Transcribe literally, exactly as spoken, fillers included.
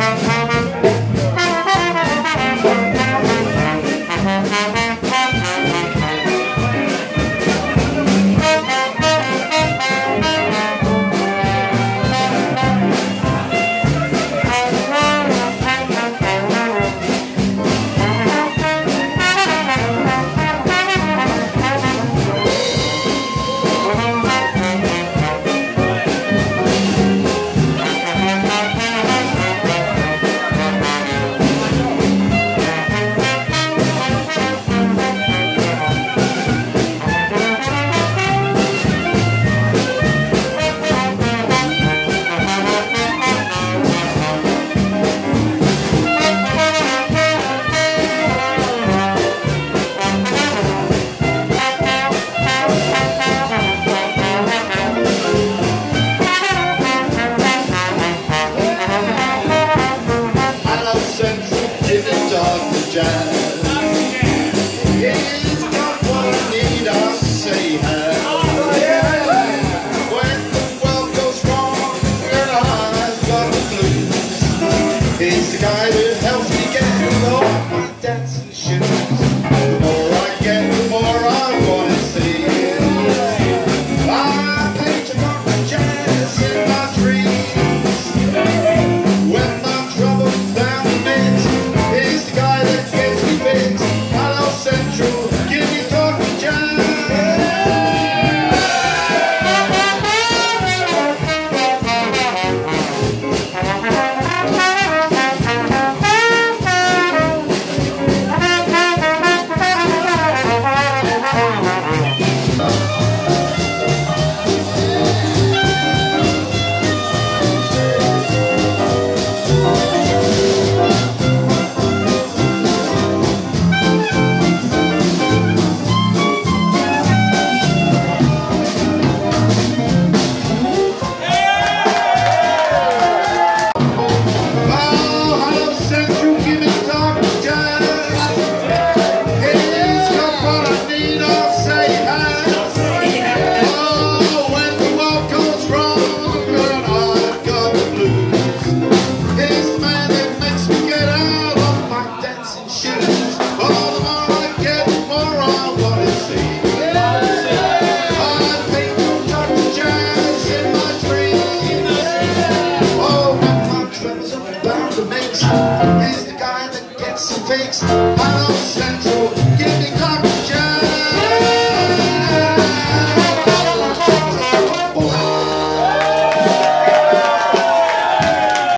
He's the guy that helps me get with all my dancing shoes. The more I get, the more I want to see. I play Jamaican jazz in my dreams. When my trouble's down the mix, he's the guy that gets me fixed. Hello Central, give me talking jazz. He's the guy that gets some fakes. Hello Central.